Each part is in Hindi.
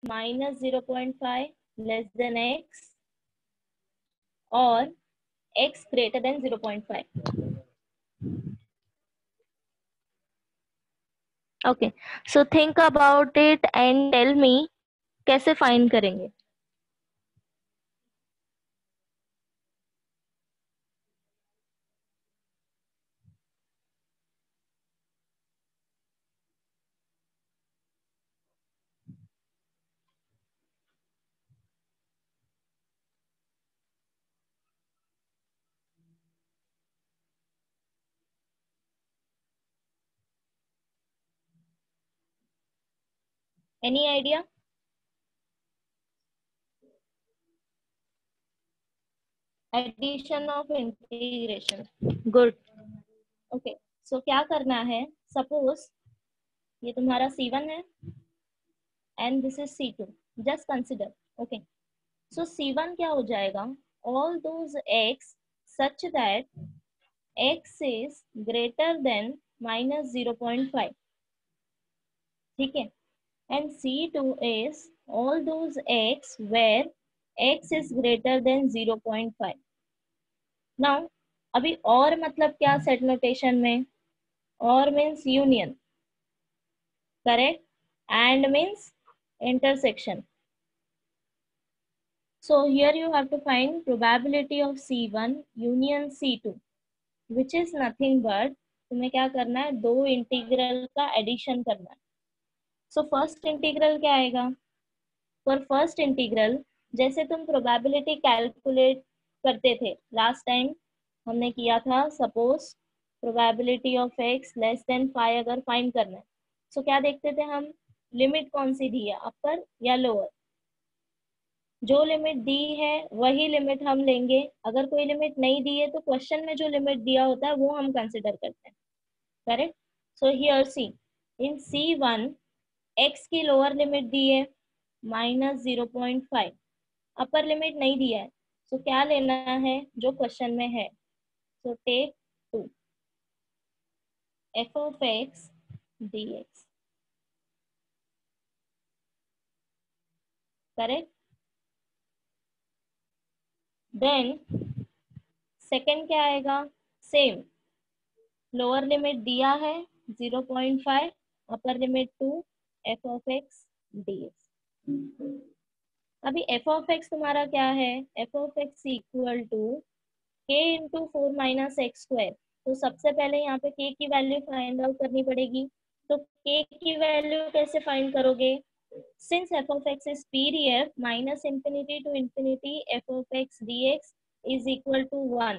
माइनस 0.5 लेस देन एक्स और x greater than 0.5. Okay, so think about it and tell me कैसे फाइंड करेंगे. Any idea? Addition of integration. Good. Okay, so क्या करना है. सपोज ये तुम्हारा C1 है and this is C2. Just consider. Okay, so C1 क्या हो जाएगा. All those x such that x is greater than minus 0.5. ठीक है. And C2 is all those x where x is greater than 0.5. Now, अभी और मतलब क्या सेट नोटेशन में. और means union. Correct. And means intersection. So here you have to find probability of C1 union C2, which is nothing but तुम्हें क्या करना है. दो इंटीग्रल का एडिशन करना है. सो फर्स्ट इंटीग्रल क्या आएगा. फॉर फर्स्ट इंटीग्रल जैसे तुम प्रोबेबिलिटी कैलकुलेट करते थे लास्ट टाइम हमने किया था. Suppose probability of x less than 5 अगर फाइंड करना है. सो क्या देखते थे हम. लिमिट कौन सी दी है, अपर या लोअर. जो लिमिट दी है वही लिमिट हम लेंगे. अगर कोई लिमिट नहीं दी है तो क्वेश्चन में जो लिमिट दिया होता है वो हम कंसिडर करते हैं. Correct. So here see in C1 x की लोअर लिमिट दी है माइनस 0.5. अपर लिमिट नहीं दिया है. सो क्या लेना है जो क्वेश्चन में है. So take 2 f of x dx. Correct. Then second क्या आएगा. सेम लोअर लिमिट दिया है 0.5, upper limit 2 f of x dx. अभी f of x तुम्हारा क्या है. f of x equal to k into 4 minus x square. तो सबसे पहले यहाँ पे k की वैल्यू फाइंड आउट करनी पड़ेगी. तो k की वैल्यू कैसे फाइंड करोगे. Since f of x is PDF minus infinity to infinity f of x dx is equal to 1.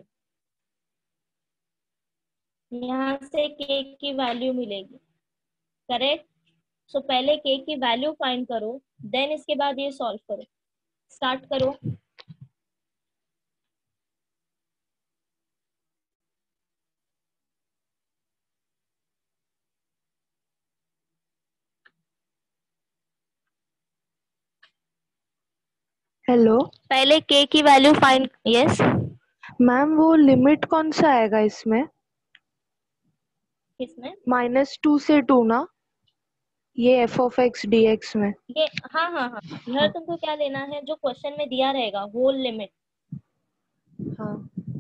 यहाँ से k की वैल्यू मिलेगी. करेक्ट. सो पहले k की वैल्यू फाइंड करो, देन इसके बाद ये सॉल्व करो. स्टार्ट करो. हेलो पहले k की वैल्यू फाइंड. यस मैम, वो लिमिट कौन सा आएगा इसमें. किसमें. -2 से 2 ना, ये f of x dx में. ये हाँ हाँ हाँ. यह तुमको क्या लेना है जो क्वेश्चन में दिया रहेगा होल लिमिट. हाँ.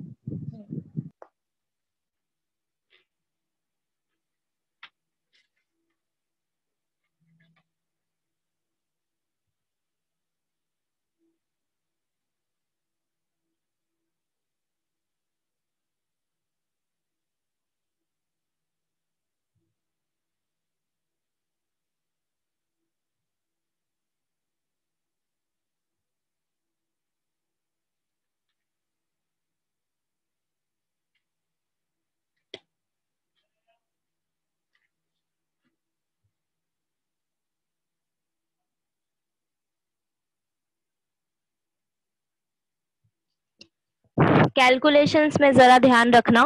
कैलकुलेशंस में जरा ध्यान रखना.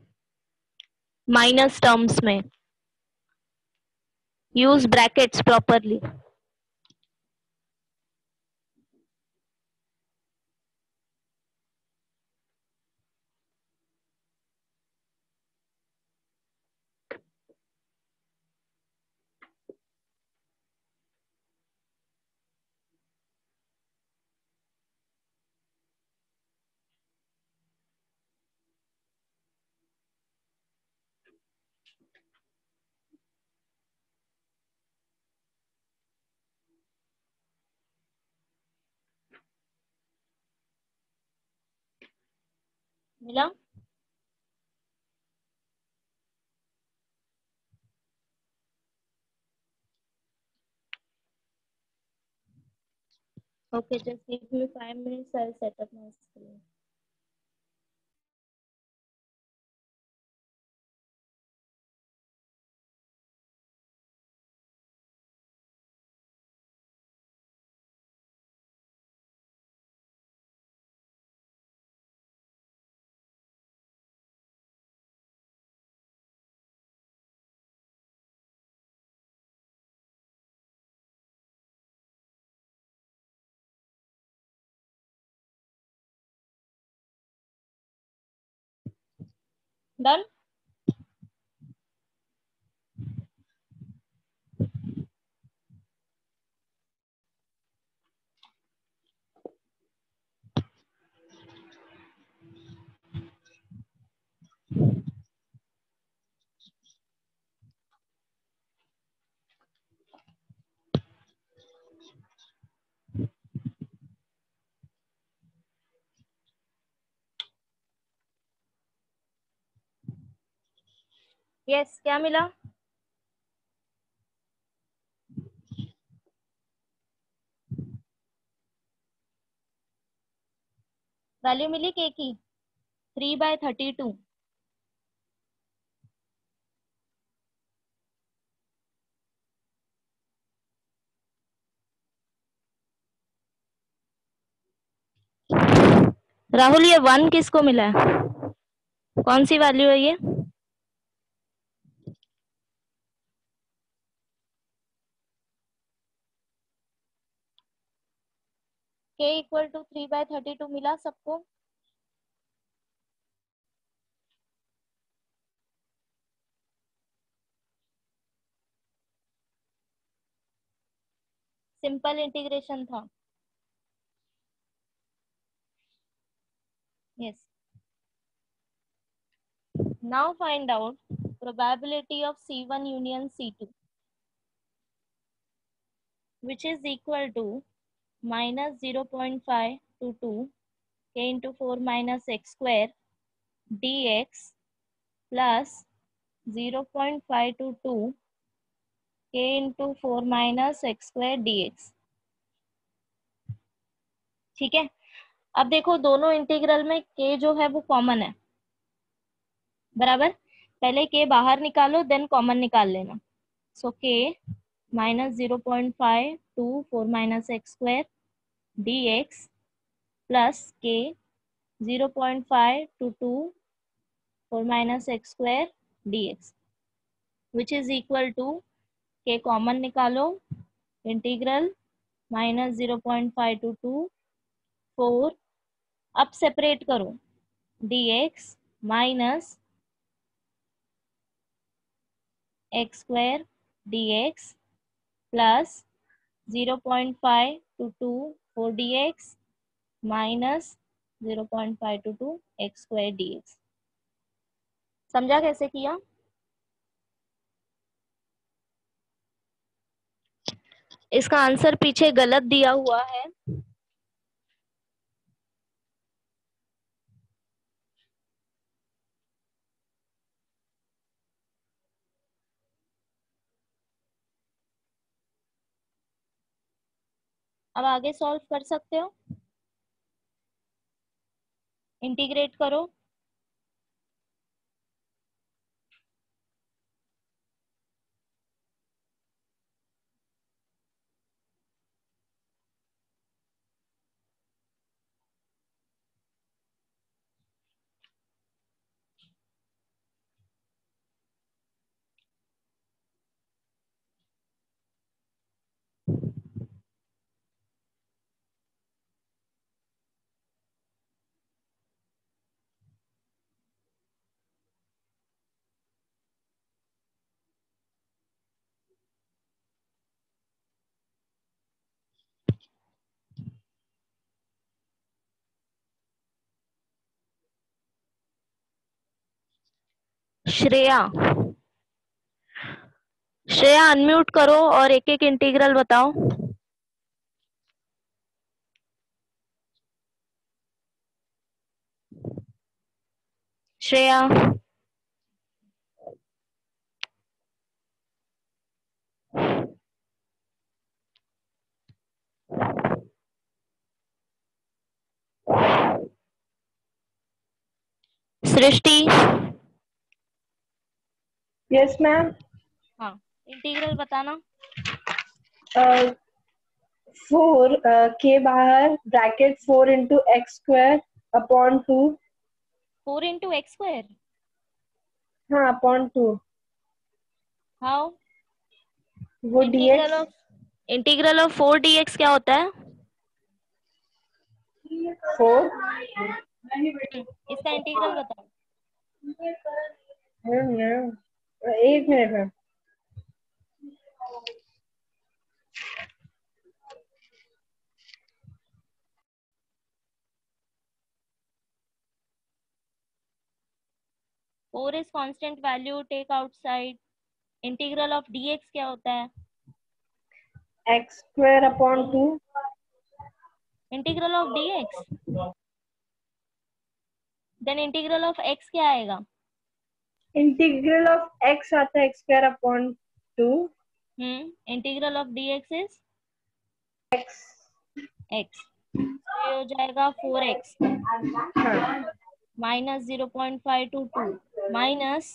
माइनस टर्म्स में यूज ब्रैकेट्स प्रॉपरली. मिला? Okay, just give me 5 minutes. I'll set up my screen. Done? Yes, क्या मिला? वैल्यू मिली के की 3/32। राहुल, ये 1 किसको मिला है? कौन सी वैल्यू है ये? k इक्वल टू 3/32 मिला सबको? सिंपल इंटीग्रेशन था। Yes. Now find out probability of C1 union C2 which is equal to minus 0.522 k into 4 minus x square dx plus 0.522 k into 4 minus x square dx। ठीक है, अब देखो दोनों इंटीग्रल में k जो है वो कॉमन है, बराबर। पहले k बाहर निकालो, देन कॉमन निकाल लेना। So k minus 0.524 minus x square dx plus k 0.522 minus x square dx which is equal to k common निकालो, इंटीग्रल माइनस 0.522 अब सेपरेट करो dx minus x square dx plus 0.522 dx minus 0.522 x square dx। समझा कैसे किया? इसका आंसर पीछे गलत दिया हुआ है। अब आगे सॉल्व कर सकते हो, इंटीग्रेट करो। श्रेया, श्रेया अनम्यूट करो और एक एक इंटीग्रल बताओ। श्रेया, सृष्टि। Yes ma'am. हाँ, इंटीग्रल बताना। 4 के बाहर bracket 4 into x square upon 2। 4 into x square. हाँ, अपॉन 2। हाउ? वो dx। इंटीग्रल ऑफ 4 dx क्या होता है? 4। इसका इंटीग्रल बताओ। एक minute ma'am. Four is constant value, take outside. Integral of dx क्या होता है? X square upon 2। Integral of dx, then integral of x क्या आएगा? इंटीग्रल ऑफ एक्स आता है x square upon 2। Integral of dx is x. x, तो ये हो जाएगा 4x हाँ। Minus 0.522 minus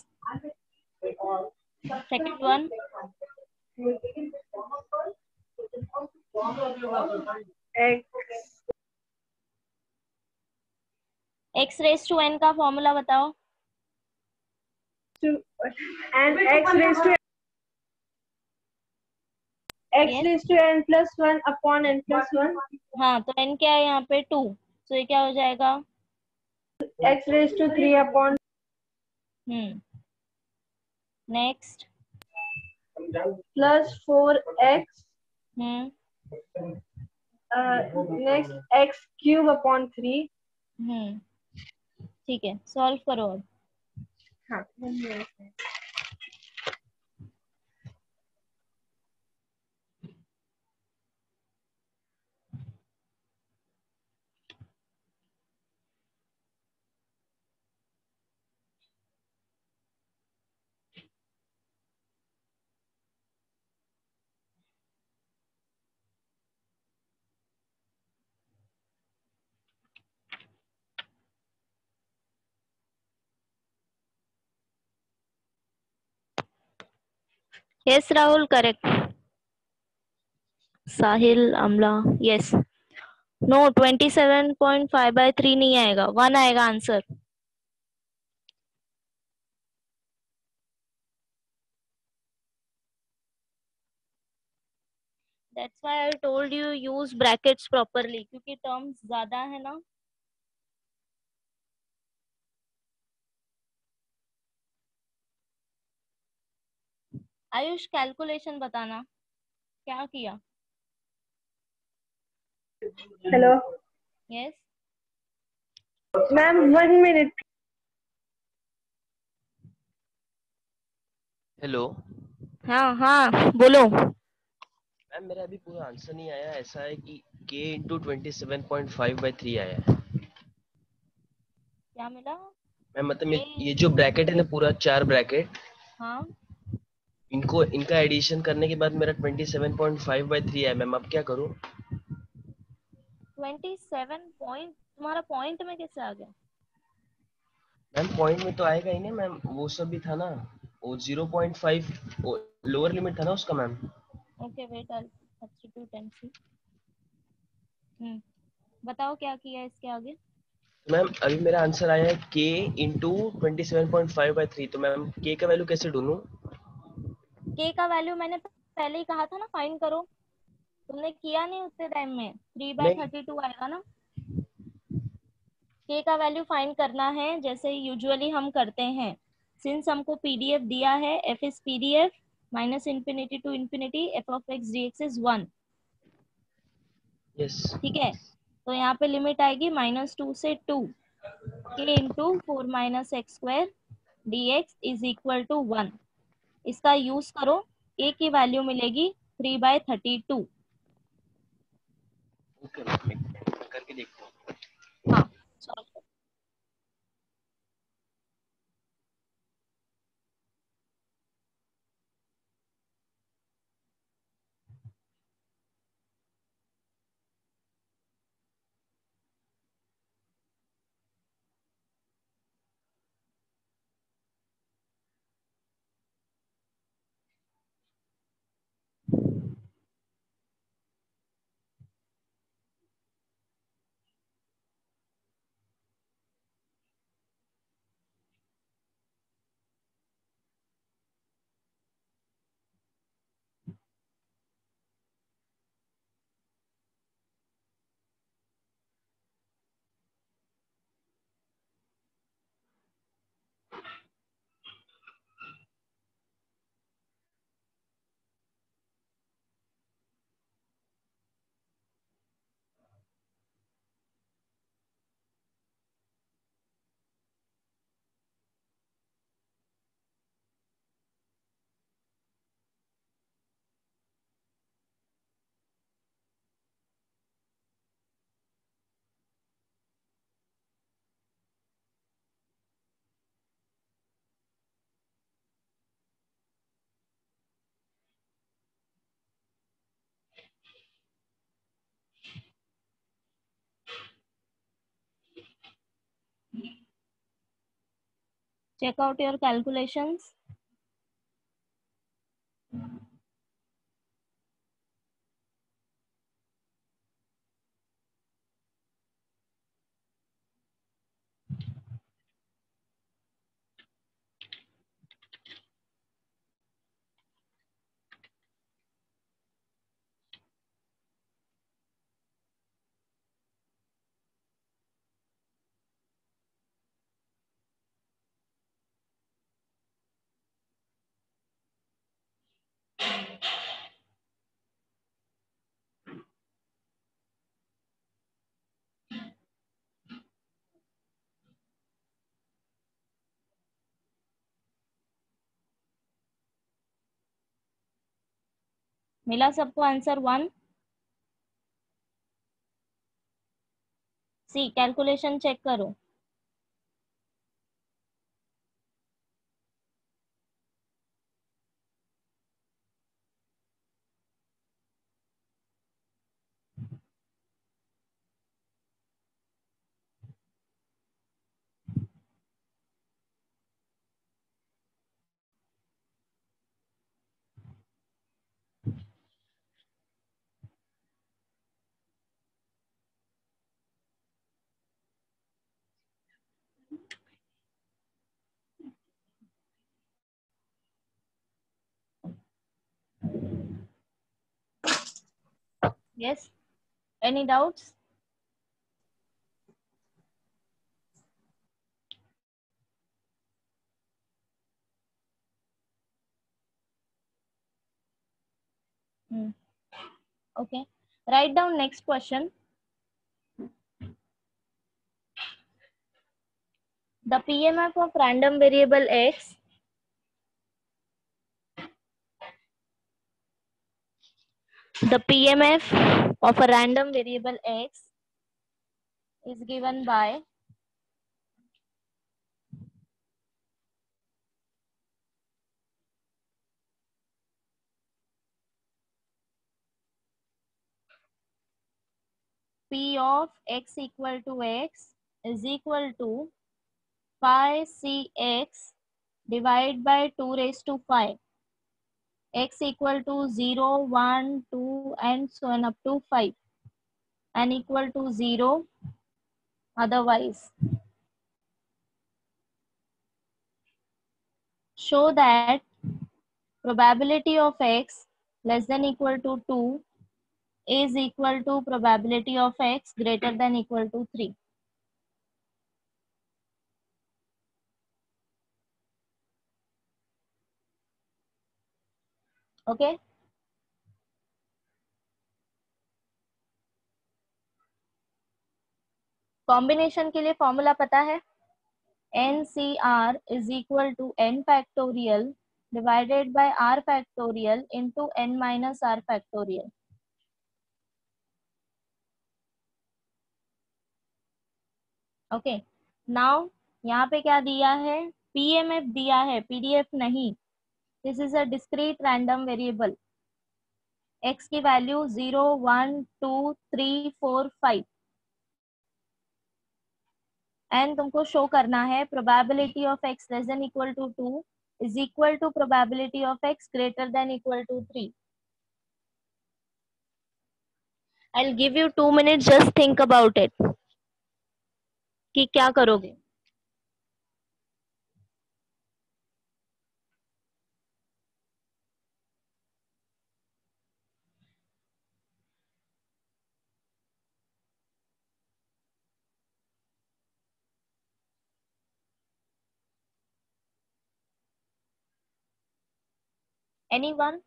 second one x x raise to n का फॉर्मूला बताओ। And x raise to x yes, raise to n plus 1 upon n plus 1। हाँ, तो n क्या है यहाँ पे 2, तो ये क्या हो जाएगा? X raise to 3 upon next plus 4x। Hmm next x cube upon 3। ठीक है, सॉल्व करो अब। हाँ। Yes Rahul, correct. साहिल, अमला, यस। नो, 27.5/3 नहीं आएगा, 1 आएगा answer. That's why I told you use brackets properly, क्योंकि टर्म्स ज्यादा है ना। आयुष, कैलकुलेशन बताना, क्या किया? Hello yes. Ma'am, 1 minute. Hello हाँ हाँ, बोलो। मैम, मेरा अभी पूरा आंसर नहीं आया। ऐसा है कि k इंटू 27.5/3 आया है क्या मिला? मैम। मतलब ए, ये जो ब्रैकेट है ना, पूरा 4 ब्रैकेट, हाँ, इनका एडिशन करने के बाद मेरा 27.5/3 आया। मैम अब क्या करूँ? 27 पॉइंट तुम्हारा पॉइंट में कैसे आ गया? मैम पॉइंट में तो आएगा ही नहीं मैम, वो सब भी था ना। वो 0.5 लोअर लिमिट था ना उसका ma'am. Okay, wait, I substitute and see. बताओ क्या किया इसके आगे। तो मैम अभी मेरा आंसर आया है k इंटू 27.5/3। तो मैम k का वैल्यू कैसे ढूंढूं? के का वैल्यू मैंने पहले ही कहा था ना, फाइंड करो। तुमने किया नहीं उतने टाइम में, 3 बाय नहीं 32 आएगा ना। के का वैल्यू फाइंड करना है जैसे यूजुअली हम करते हैं। सिंस हमको पीडीएफ दिया है, f is PDF minus infinity to infinity f of x d x is 1। Yes. ठीक है, तो यहाँ पे लिमिट आएगी -2 से 2, के into 4 - x² dx is equal to 1। इसका यूज करो, ए की वैल्यू मिलेगी 3/32। ओके मैम, मैं करके देखता हूँ। हाँ, solve करो। check out your calculations. मिला सबको आंसर 1? सी कैलकुलेशन चेक करो. Yes, any doubts? Okay, write down next question. The PMF of random variable x of a random variable x is given by P of x equal to x is equal to phi cx divided by 2 raised to 5. X equal to 0, 1, 2 and so on up to 5 and equal to 0 otherwise. Show that probability of x less than equal to 2 is equal to probability of x greater than equal to 3. Okay. Combination के लिए फॉर्मूला पता है, NCR is equal to n factorial divided by r factorial into n minus r factorial. Okay, now यहाँ पे क्या दिया है, PMF दिया है, PDF नहीं. This is a discrete random variable. x की वैल्यू 0, 1, 2, 3, 4, 5 एंड तुमको शो करना है probability of x less than equal to 2 is equal to probability of x greater than equal to 3. I'll give you 2 minutes, just think about it कि क्या करोगे. Anyone?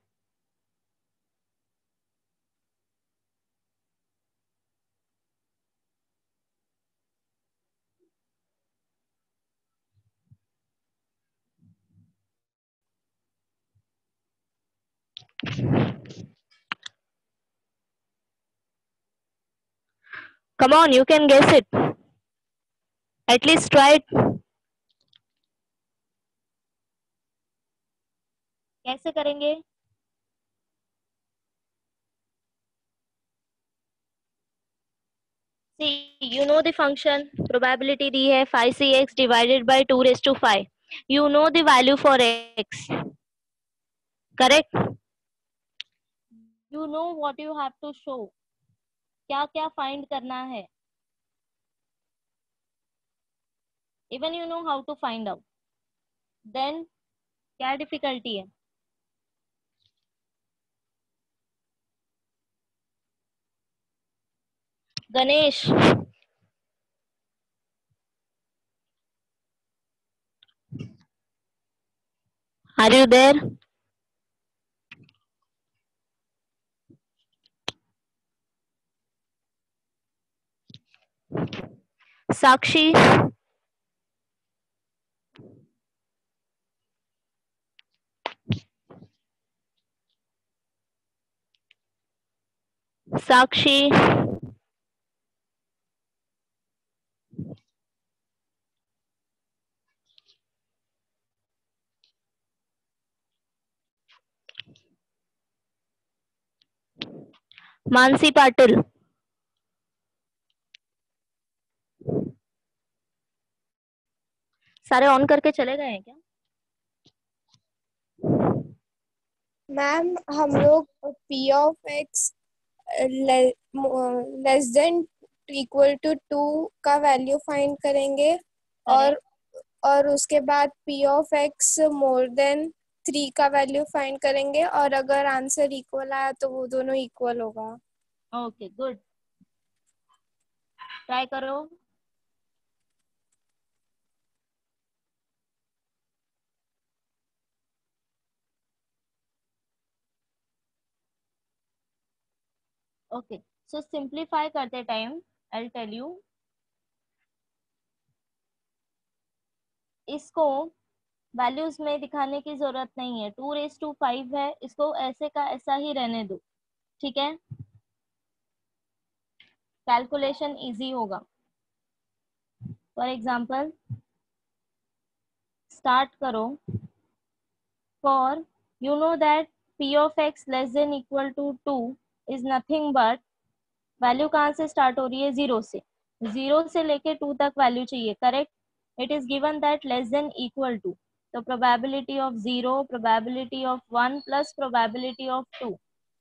Come on, you can guess it. At least try it. कैसे करेंगे? See, you know the function probability दी है 5cx divided by 2 raised to 5. You know the value for x, correct? You know what you have to show. क्या क्या find करना है. Even you know how to find out. Then क्या difficulty है? Ganesh, are you there? Sakshi, Sakshi, Mansi Patil, सारे ऑन करके चले गए हैं क्या? मैम हम लोग p of x less than equal to 2 का वैल्यू फाइंड करेंगे और उसके बाद p of x more than 3 का वैल्यू फाइंड करेंगे और अगर आंसर इक्वल आया तो वो दोनों इक्वल होगा. ओके गुड, ट्राई करो. ओके सो सिंप्लीफाई करते टाइम आई टेल यू, इसको वैल्यूज में दिखाने की जरूरत नहीं है. 2⁵ है, इसको ऐसे का ऐसा ही रहने दो, ठीक है? कैलकुलेशन इजी होगा. फॉर एग्जाम्पल स्टार्ट करो. For you know that p of x less than equal to 2 is nothing but, value कहाँ से स्टार्ट हो रही है? 0 से. 0 से लेके 2 तक वैल्यू चाहिए, correct? It is given that less than equal to, तो probability of 0, probability of 1 plus probability of 2,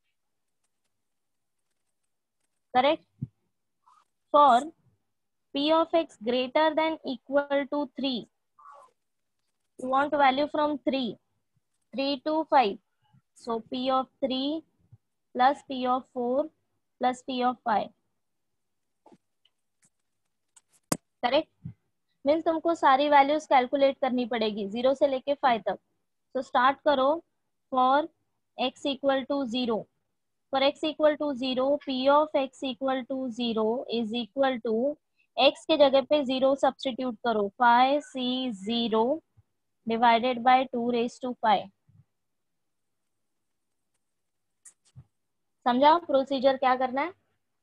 correct? For p of x greater than equal to 3, you want value from 3 to 5, so p of 3 plus p of 4 plus p of 5, correct? Means तुमको सारी वैल्यूज कैलकुलेट करनी पड़ेगी 0 से लेके 5 तक. तो स्टार्ट करो. For x equal to 0, for x equal to 0 p of x equal to 0 is equal to, x के जगह पे 0 सब्स्टिट्यूट करो, 5c0 डिवाइडेड बाय 2⁵. समझा प्रोसीजर क्या करना है?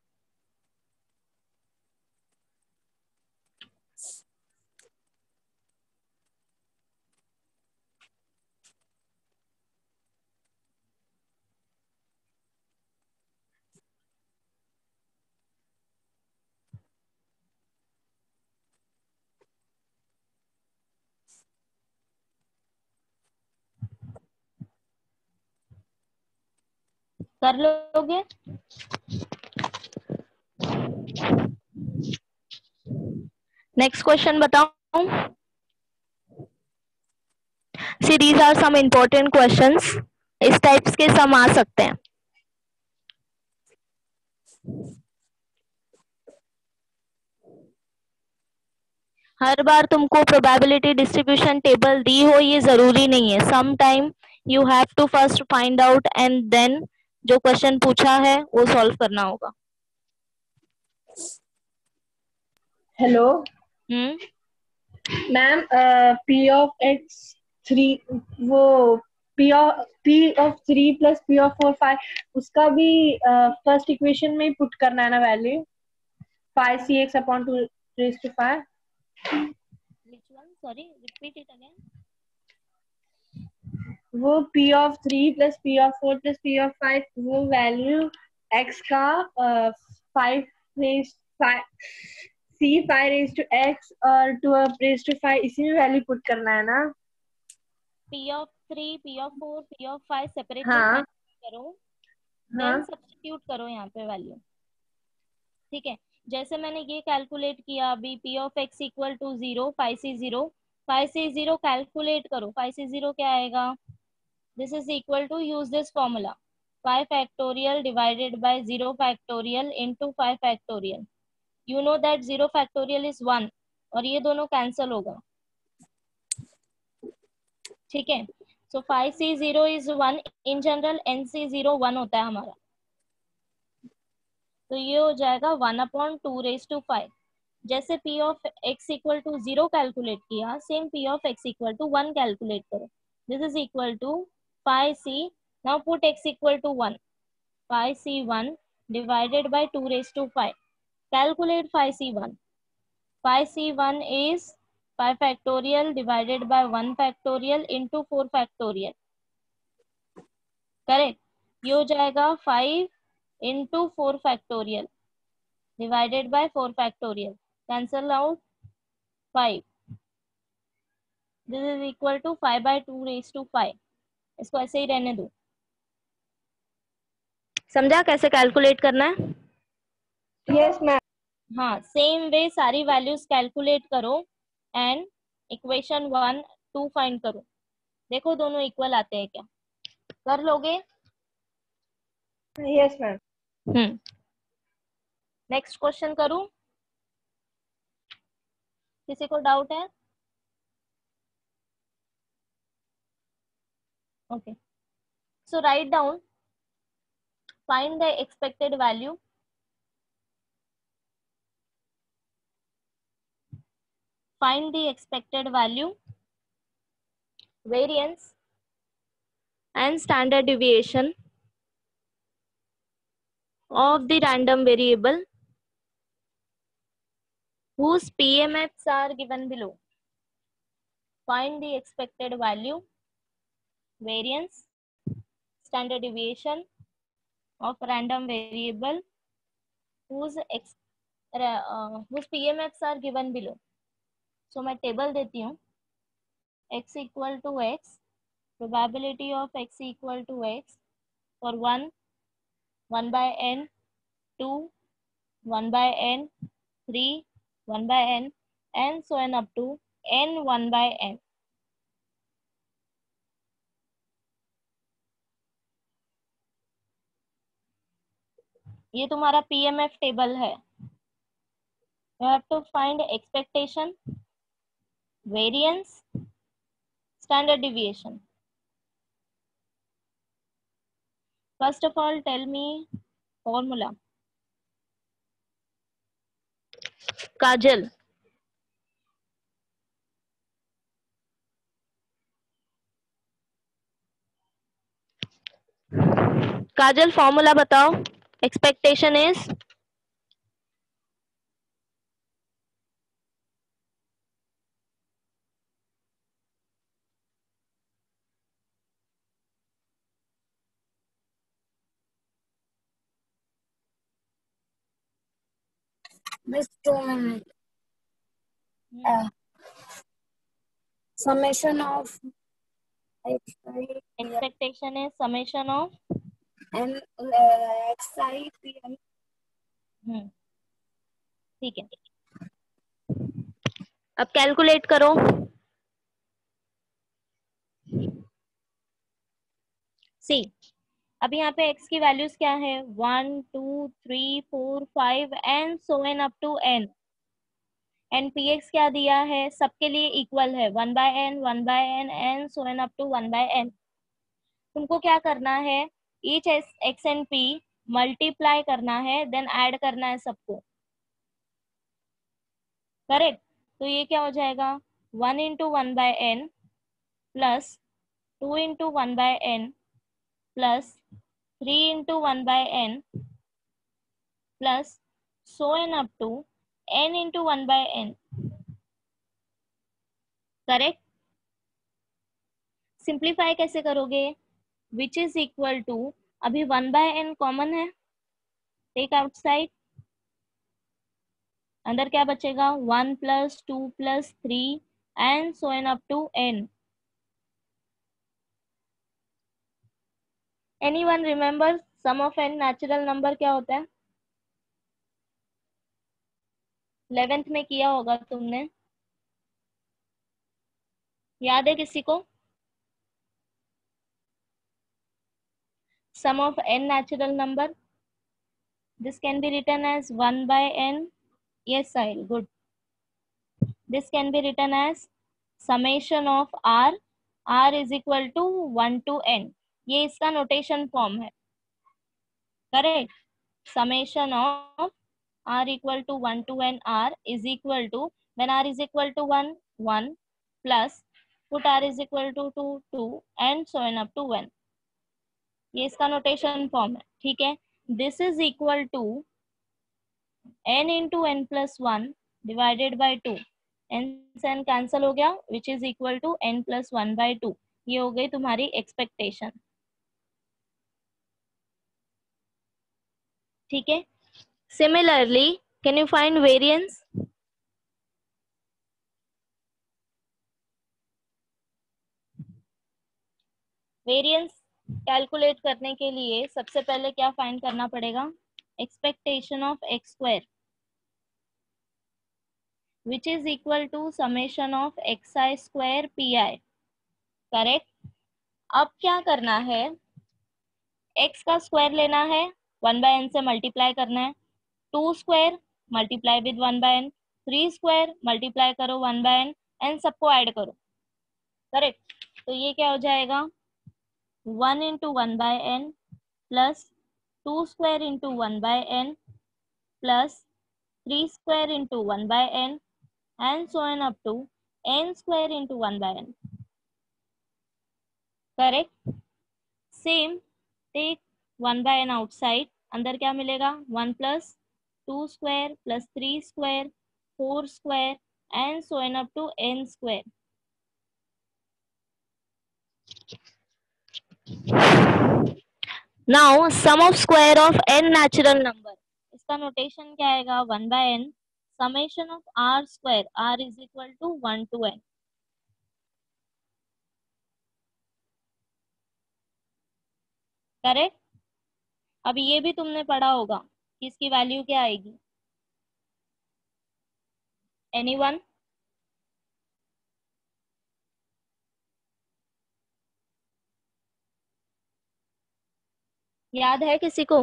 कर लोगे? नेक्स्ट क्वेश्चन बताओ. See these are some important questions. इस टाइप्स के सम आ सकते हैं. हर बार तुमको प्रोबेबिलिटी डिस्ट्रीब्यूशन टेबल दी हो ये जरूरी नहीं है. Some time you have to first find out and then जो क्वेश्चन पूछा है वो सॉल्व करना होगा. Hello ma'am, p of x 3, वो p of 3 plus p of 4 5, उसका भी फर्स्ट इक्वेशन में ही पुट करना है ना value, 5cx upon 2⁵. Which one? Sorry, repeat it again. वो p of 3 plus p of 4 plus p of 5, वो वैल्यू x का 5 C5 raised to x और 2 raised to 5 इसी में वैल्यू पुट करना है ना? P of 3, P of 4, P of 5 separately हाँ करो, हाँ देन सब्स्टिट्यूट करो यहाँ पे वैल्यू। ठीक है, जैसे मैंने ये कैलकुलेट किया अभी, P of x equal to 0, 5C0, 5C0 calculate करो, 5C0 क्या आएगा? This is equal to, use this formula, 5 factorial divided by 0 factorial into 5 factorial. You know that 0 factorial is 1 और ये दोनों कैंसल होगा। ठीक है, सो 5C0 is 1, in general NC0 1 होता है हमारा, तो ये हो जाएगा 1/2 raised to 5। जैसे P of x equal to 0 calculate किया, same P of x equal to 1 calculate करो। This is equal to 5C, now put x equal to 1, 5C1 divided by 2 raised to 5. Calculate 5C1. 5C1 is 5 factorial divided by 1 factorial into 4 factorial. Correct, ये हो जाएगा 5 into 4 factorial divided by 4 factorial. Cancel out 5. This is equal to 5 by 2 raised to 5. इसको ऐसे ही रहने दो। समझा कैसे कैलकुलेट करना है? Yes ma'am. हाँ, सेम वे सारी वैल्यूज कैलकुलेट करो एंड इक्वेशन 1 2 फाइंड करो, देखो दोनों इक्वल आते हैं क्या। कर लोगे? Yes ma'am. नेक्स्ट क्वेश्चन करूं? किसी को डाउट है? Okay, so write down, find the expected value, find the expected value, variance and standard deviation of the random variable whose PMFs are given below. Find the expected value, variance, standard deviation of random variable whose PMFs are given below. So मैं टेबल देती हूँ, x equal to x, probability of x equal to x for 1, 1 by n, 2, 1 by n, 3, 1 by n, and so on up to n 1 by n. ये तुम्हारा PMF टेबल है। You have to find expectation, variance, standard deviation. First of all, tell me formula. Kajal, Kajal formula बताओ। Expectation is summation of expectation is summation of and xi pi. ठीक है, अब कैलकुलेट करो। सी, अब यहाँ पे x की वैल्यूज क्या है? 1 2 3 4 5 and so N up to n, and px क्या दिया है? सबके लिए इक्वल है, 1 by n, 1 by n and so N up to 1 by n। तुमको क्या करना है? Each x and p multiply करना है, देन ऐड करना है सबको। करेक्ट, तो ये क्या हो जाएगा? 1 into 1 by n plus 2 into 1 by n plus 3 into 1 by n plus so N up to n into 1 by n। Correct, simplify कैसे करोगे? विच इज इक्वल टू, अभी 1 by n कॉमन है, टेक आउटसाइड, अंदर क्या बचेगा 1 + 2 + 3 and so N up to n. Anyone remember sum of n natural number क्या होता है? 11th में किया होगा तुमने, याद है किसी को? Sum of n natural number. This can be written as 1 by n. Yes, Sahil, good. This can be written as summation of r. r is equal to 1 to n. ये इसका नोटेशन फॉर्म है, correct. Summation of r equal to 1 to n r is equal to, when r is equal to 1, 1 plus put r is equal to 2, 2 and so on up to 1. ये इसका नोटेशन फॉर्म है, ठीक है. This is equal to n into n plus 1 divided by 2. n से n कैंसिल हो गया, which is equal to n plus 1 by 2. ये हो गई तुम्हारी एक्सपेक्टेशन, ठीक है. Similarly can you find variance? Variance calculate करने के लिए सबसे पहले क्या फाइंड करना पड़ेगा? Expectation of x square which is equal to summation of x i square p i, correct. अब क्या करना है, x का स्क्वायर लेना है, 1 बाय n से मल्टीप्लाई करना है. 2 square multiply with 1 by n, 3 square multiply करो 1 बाय n एंड सबको ऐड करो, करेक्ट. तो ये क्या हो जाएगा 1 into 1 by n plus 2 square into 1 by n plus 3 square into 1 by n and so on up to n square into 1 by n, correct. Same take 1 by n outside, अंदर क्या मिलेगा 1 plus 2 square plus 3 square 4 square and so on up to n square. Now sum of square of n natural number, इसका नोटेशन क्या आएगा 1 by n summation of r square, r is equal to 1 to n, correct. अब ये भी तुमने पढ़ा होगा कि इसकी वैल्यू क्या आएगी. एनीवन? याद है किसी को?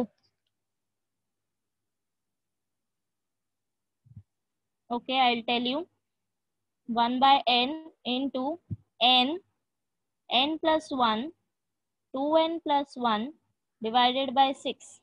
Okay, I will tell you. 1 by n into n, n plus 1, 2n plus 1 divided by 6.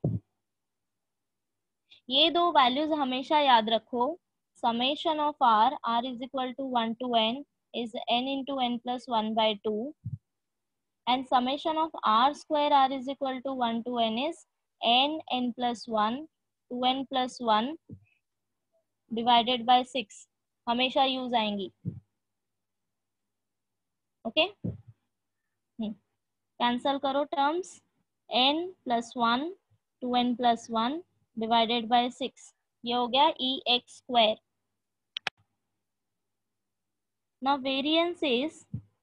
ये दो वैल्यूज हमेशा याद रखो. Summation of r, r is equal to 1 to n is n into n plus 1 by 2 and summation of r square, r is equal to 1 to n is n plus 1 2n plus 1 divided by 6. हमेशा यूज आएंगी, ओके. कैंसल करो terms, n plus 1 2n plus 1 divided by 6. ये हो गया ex square. Now variance is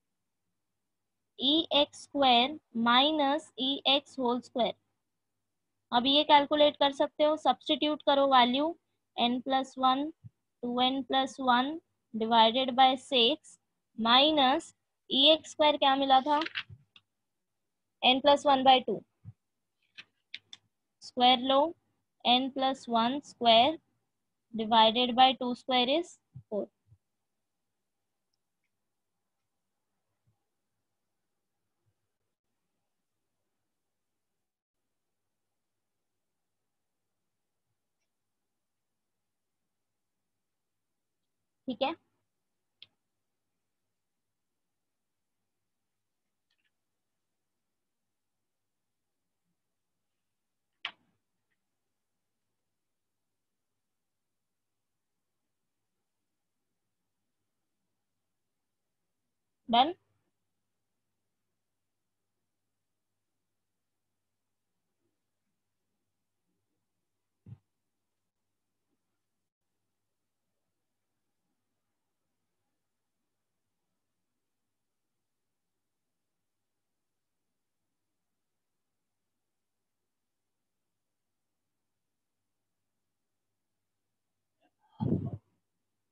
ex square minus ex whole square. अब ये कैलकुलेट कर सकते हो, सब्स्टिट्यूट करो value n plus 1 2n plus 1 divided by 6 minus ex square क्या मिला था n प्लस 1 बाय 2. स्क्वायर लो, n plus 1 square divided by 2 square is 4. ठीक है. Done.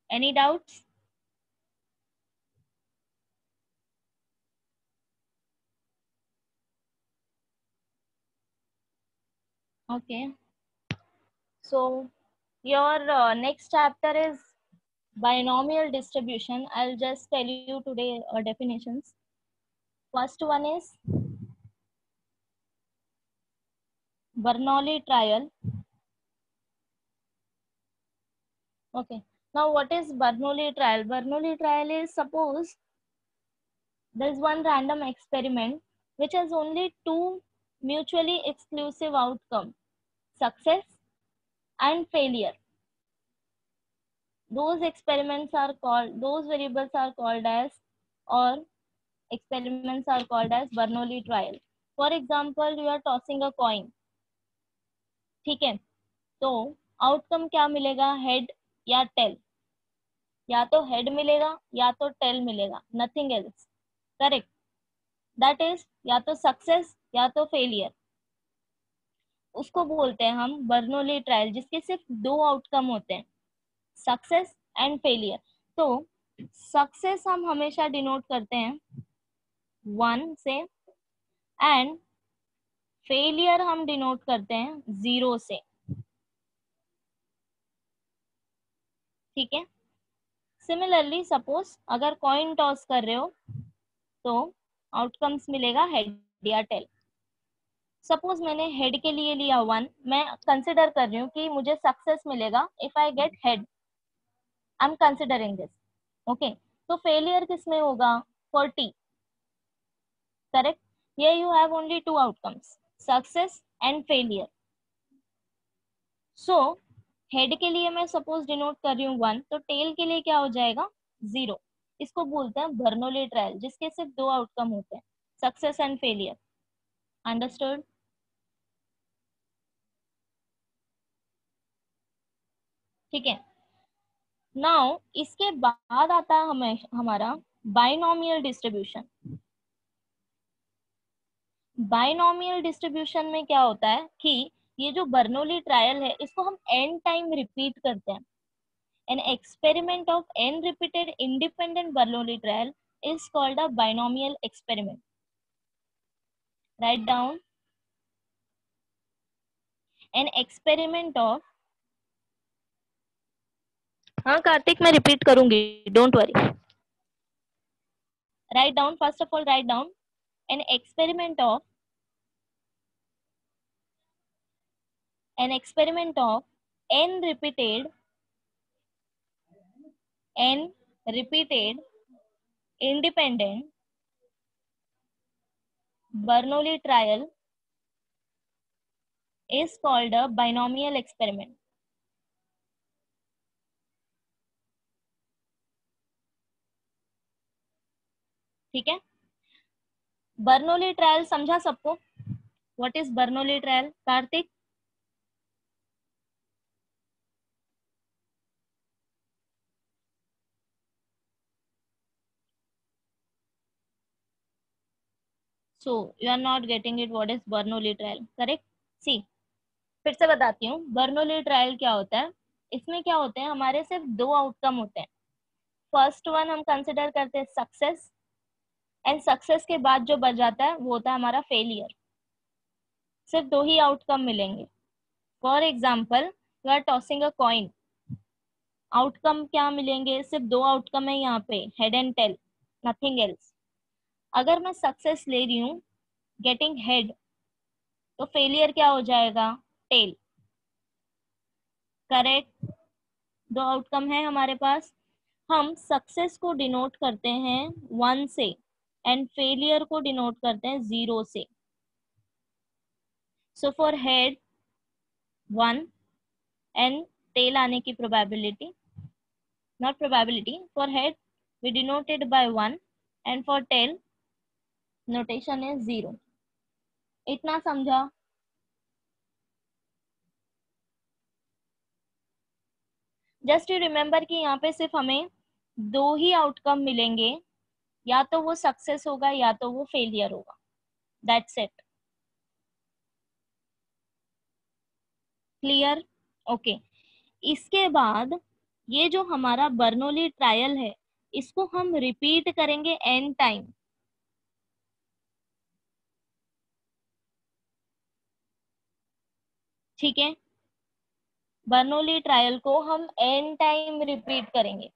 Any doubts? Okay. So your next chapter is binomial distribution. I'll just tell you today definitions. First one is Bernoulli trial. Okay. Now what is Bernoulli trial? Bernoulli trial is, suppose there is one random experiment which has only two mutually exclusive outcomes, success and failure. Those experiments are called, those variables are called as, or experiments are called as Bernoulli trial. For example, you are tossing a coin, ठीक है, तो आउटकम क्या मिलेगा, हेड या टेल, या तो हेड मिलेगा या तो टेल मिलेगा, nothing else, correct, that is या तो सक्सेस या तो फेलियर, उसको बोलते हैं हम बर्नौली ट्रायल, जिसके सिर्फ दो आउटकम होते हैं, सक्सेस एंड फेलियर। तो सक्सेस हम हमेशा डिनोट करते हैं 1 से, एंड फेलियर हम डिनोट करते हैं 0 से, ठीक है। सिमिलरली सपोज अगर कॉइन टॉस कर रहे हो तो आउटकम्स मिलेगा हेड या टेल। सपोज मैंने हेड के लिए लिया 1, मैं कंसिडर कर रही हूँ कि मुझे सक्सेस मिलेगा if I get head, I am considering this, okay. तो फेलियर किस में होगा, for T, correct. Here you have only two outcomes, success and failure. So head के लिए मैं सपोज डिनोट कर रही हूँ 1, तो टेल के लिए क्या हो जाएगा, 0। इसको बोलते हैं बर्नौली ट्रायल, जिसके सिर्फ दो आउटकम होते हैं, सक्सेस एंड फेलियर। अंडरस्टूड? ठीक है। नाउ इसके बाद आता है हमें हमारा बाइनोमियल डिस्ट्रीब्यूशन। बाइनोमियल डिस्ट्रीब्यूशन में क्या होता है कि ये जो बर्नौली ट्रायल है, इसको हम n टाइम रिपीट करते हैं। An experiment of n repeated independent Bernoulli trial is called a binomial experiment. Write down. An experiment of, हाँ कार्तिक मैं रिपीट करूंगी, don't worry. Write down, first of all write down an experiment of n repeated independent Bernoulli trial is called a binomial experiment. ठीक है। बर्नौली ट्रायल समझा सबको? What is Bernoulli trial, Kartik? So you are not getting it, what is Bernoulli trial, correct? See, फिर से बताती हूँ, बर्नौली ट्रायल क्या होता है। इसमें क्या होते हैं, हमारे सिर्फ दो आउटकम होते हैं। फर्स्ट वन हम कंसिडर करते हैं सक्सेस, एंड सक्सेस के बाद जो बच जाता है वो होता है हमारा फेलियर। सिर्फ दो ही आउटकम मिलेंगे। For example you are tossing a coin, outcome क्या मिलेंगे, सिर्फ दो आउटकम है यहाँ पे, head and tail, nothing else. अगर मैं सक्सेस ले रही हूँ गेटिंग हेड, तो फेलियर क्या हो जाएगा, टेल, करेक्ट। दो आउटकम है हमारे पास। हम सक्सेस को डिनोट करते हैं 1 से, एंड फेलियर को डिनोट करते हैं 0 से। So for head 1 and tail आने की probability, not probability, for head we denoted by 1 and for tail notation is 0। इतना समझा? जस्ट यू रिमेम्बर कि यहाँ पे सिर्फ हमें दो ही आउटकम मिलेंगे, या तो वो सक्सेस होगा या तो वो फेलियर होगा, दैट्स इट। क्लियर? ओके। इसके बाद ये जो हमारा बर्नौली ट्रायल है इसको हम रिपीट करेंगे n टाइम। ठीक है, बर्नौली ट्रायल को हम n टाइम रिपीट करेंगे।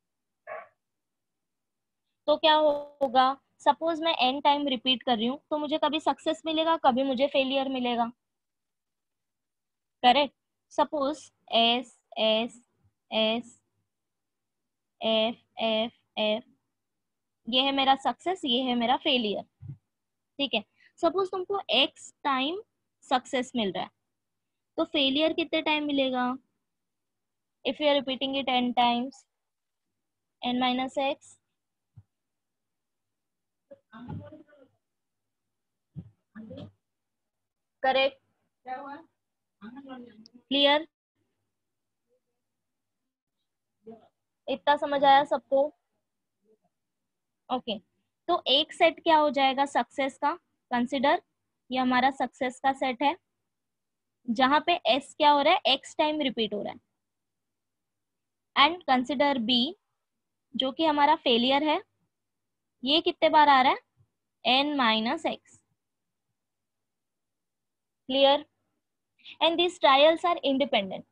तो क्या होगा, सपोज मैं n टाइम रिपीट कर रही हूँ तो मुझे कभी सक्सेस मिलेगा, कभी मुझे फेलियर मिलेगा। Correct. Suppose S S S F F F, ये है मेरा सक्सेस, ये है मेरा फेलियर। ठीक है, सपोज तुमको x टाइम सक्सेस मिल रहा है तो फेलियर कितने टाइम मिलेगा? If you are repeating it n times, n minus x. Correct, clear, इतना समझ आया सबको? ओके, तो एक सेट क्या हो जाएगा सक्सेस का? कंसिडर ये हमारा सक्सेस का सेट है जहां पे s क्या हो रहा है, x टाइम रिपीट हो रहा है। एंड कंसिडर b जो कि हमारा फेलियर है, ये कितने बार आ रहा है, n minus x. Clear? And these trials are independent.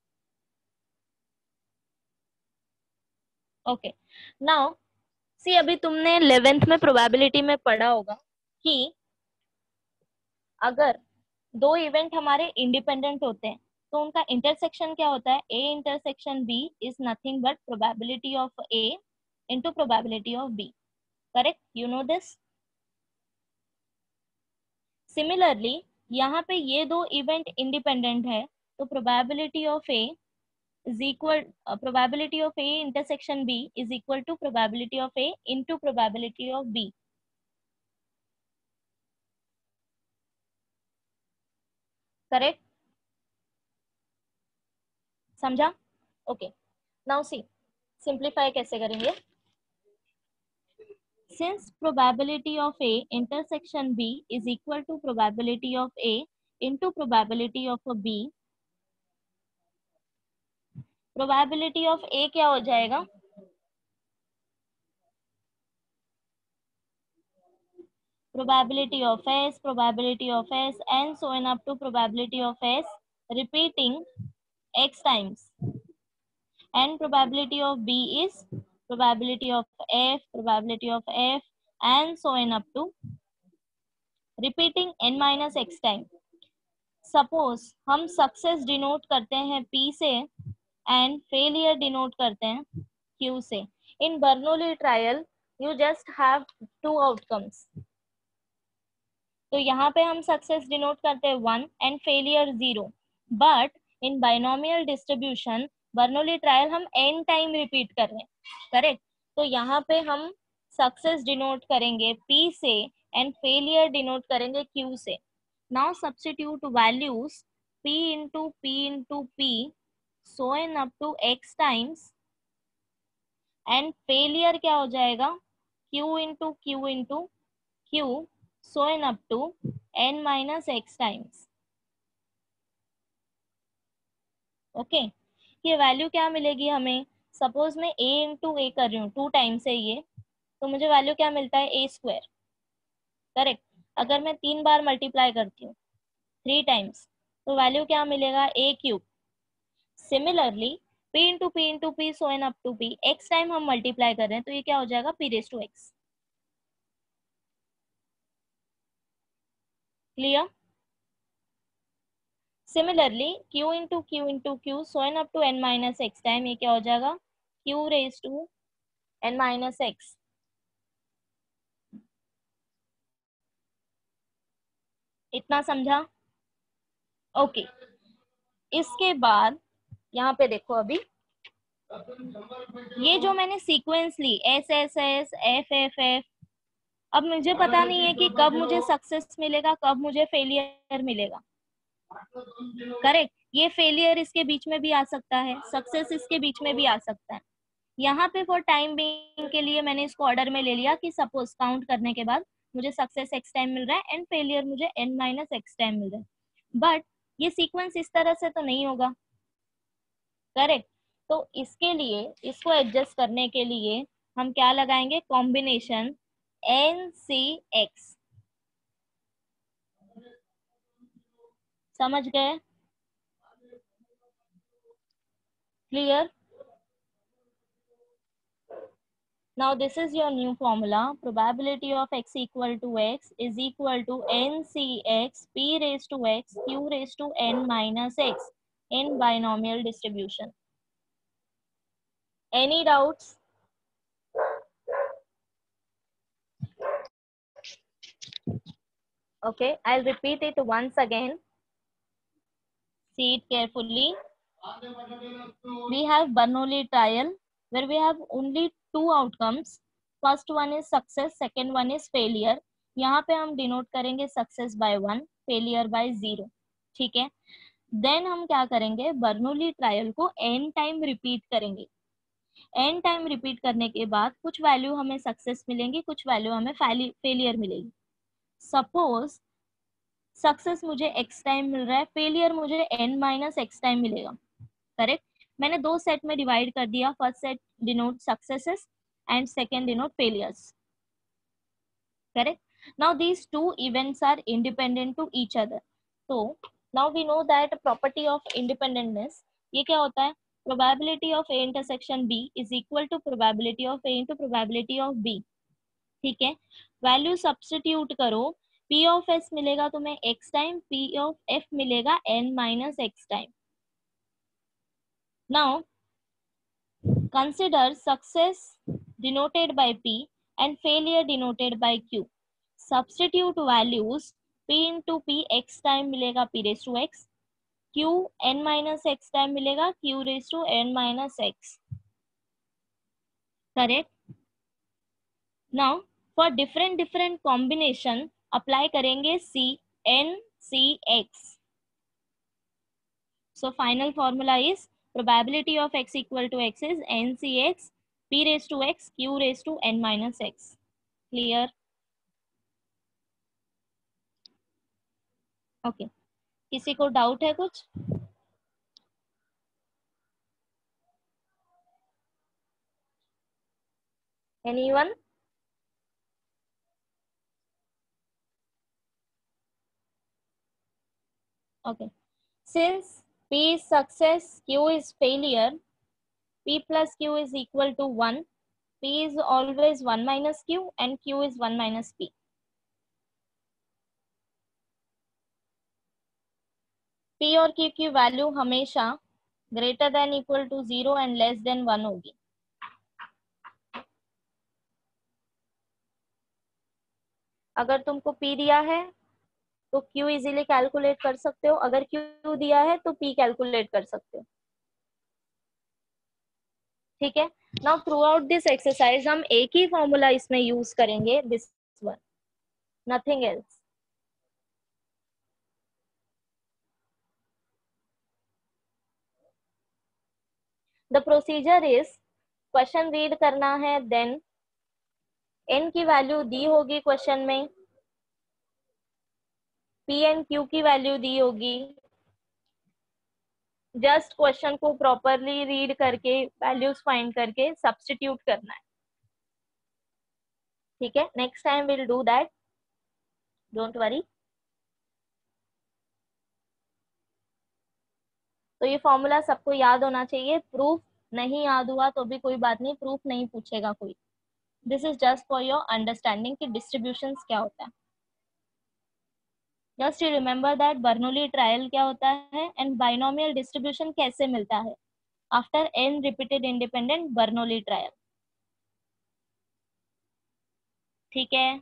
Okay, now see, अभी तुमने 11th में प्रोबेबिलिटी में पढ़ा होगा कि अगर दो इवेंट हमारे इंडिपेंडेंट होते हैं तो उनका इंटरसेक्शन क्या होता है, a intersection b is nothing but probability of a into probability of b। Correct, you know this. Similarly यहाँ पे ये दो इवेंट इंडिपेंडेंट है तो probability of a is equal probability of A intersection B is equal to probability of A into probability of B. Correct, समझा? ओके, नाउ सी सिंप्लीफाई कैसे करेंगे। Since probability of A intersection B is equal to probability of A into probability of B, probability of A क्या हो जाएगा, probability of S and so on up to probability of S repeating x times, and probability of B is probability of F and so on up to repeating n minus x time. Suppose हम सक्सेस डिनोट करते हैं P से एंड फेलियर डिनोट करते हैं Q से। इन Bernoulli trial you just have two outcomes, तो यहाँ पे हम सक्सेस डिनोट करते हैं 1 and failure 0, but in binomial distribution Bernoulli trial हम n टाइम रिपीट कर रहे हैं। करेक्ट, तो यहाँ पे हम सक्सेस डिनोट करेंगे P से एंड फेलियर डिनोट करेंगे Q से। Now substitute values P into P so N up to x times and failure क्या हो जाएगा, Q into Q so n up to n minus x times. Okay, ये वैल्यू क्या मिलेगी हमें, सपोज मैं a इंटू ए कर रही हूँ 2 टाइम्स है ये, तो मुझे वैल्यू क्या मिलता है, a स्क्वायर। करेक्ट, अगर मैं 3 बार मल्टीप्लाई करती हूँ 3 टाइम्स तो वैल्यू क्या मिलेगा, a cube. Similarly p into p so n up to p, x time हम मल्टीप्लाई कर रहे हैं तो ये क्या हो जाएगा, p raise to x। Clear? Similarly q into Q so n up to n minus x time, ये क्या हो जाएगा, q raise to n minus x. इतना समझा? ओके, इसके बाद यहाँ पे देखो, अभी ये जो मैंने सीक्वेंस ली S S S F F F, अब मुझे पता नहीं है कि कब मुझे सक्सेस मिलेगा, कब मुझे फेलियर मिलेगा। करेक्ट, ये फेलियर इसके बीच में भी आ सकता है, सक्सेस इसके बीच में भी आ सकता है। यहाँ पे फॉर टाइम बीइंग के लिए मैंने इसको ऑर्डर में ले लिया कि सपोज काउंट करने के बाद मुझे सक्सेस एक्स टाइम मिल रहा है एंड फेलियर मुझे n माइनस एक्स टाइम मिल रहा है, बट ये सीक्वेंस इस तरह से तो नहीं होगा। करेक्ट, तो इसके लिए, इसको एडजस्ट करने के लिए हम क्या लगाएंगे, कॉम्बिनेशन NCX। समझ गए? Clear? Now this is your new formula. Probability of x equal to x is equal to NCX p raised to x q raised to n minus x in binomial distribution. Any doubts? Okay, I'll repeat it once again. See it carefully. We have Bernoulli trial where we have only two outcomes. First one is success, second one is failure. यहाँ पे हम डिनोट करेंगे सक्सेस बाय 1, फेलियर बाय 0. ठीक है. देन हम क्या करेंगे, बर्नौली ट्रायल को n टाइम रिपीट करेंगे. n टाइम रिपीट करने के बाद कुछ वैल्यू हमें सक्सेस मिलेंगी, कुछ वैल्यू हमें फेलियर मिलेगी. सपोज सक्सेस मुझे x टाइम मिल रहा है, फेलियर मुझे n माइनस x टाइम मिलेगा. करेक्ट. मैंने दो सेट में डिवाइड कर दिया. First set denote successes and second denote failures. Correct. Now these two events are independent to each other. तो now we know that property of independentness, ये क्या होता है, probability of A intersection B is equal to probability of A into probability of B. ठीक है. वैल्यू सब्स्टिट्यूट करो. पी ऑफ एस मिलेगा तुम्हें x time, P of F मिलेगा n minus x time. Now, consider success denoted by P and failure denoted by Q. Substitute values P into P x time मिलेगा P raised to x, Q n minus x time मिलेगा Q raised to n minus x. Correct? Now, for different combination apply करेंगे C n C x. So final formula is probability of x equal to x is NCX p raised to x q raised to n minus x. Clear? Okay. किसी को डाउट है कुछ? Anyone? Okay. Since P is success, Q is failure, P plus Q is equal to 1. P is always 1 minus Q and Q is 1 minus P. P और Q की वैल्यू हमेशा greater than equal to 0 and less than 1 होगी. अगर तुमको P दिया है तो Q इजीली कैलकुलेट कर सकते हो, अगर Q दिया है तो P कैलकुलेट कर सकते हो. ठीक है. Now throughout this exercise हम एक ही फॉर्मूला इसमें यूज करेंगे, this one, nothing else. The procedure is, question read करना है, देन n की वैल्यू दी होगी क्वेश्चन में, P एंड Q की वैल्यू दी होगी. जस्ट क्वेश्चन को प्रॉपरली रीड करके वैल्यूज फाइंड करके सब्स्टिट्यूट करना है. ठीक है. Next time will do that, don't worry. तो ये फॉर्मूला सबको याद होना चाहिए. प्रूफ नहीं याद हुआ तो भी कोई बात नहीं, प्रूफ नहीं पूछेगा कोई. This is just for your understanding कि डिस्ट्रीब्यूशंस क्या होता है. Just you remember that Bernoulli trial क्या होता है एंड बाइनोमियल डिस्ट्रीब्यूशन कैसे मिलता है after n repeated independent Bernoulli trial. ठीक है.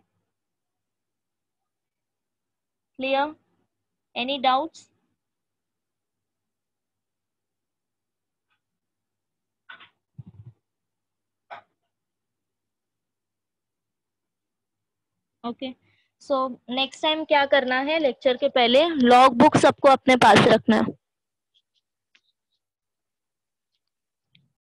Clear? Any doubts? Okay. So next time क्या करना है, लेक्चर के पहले लॉग बुक सबको अपने पास रखना है.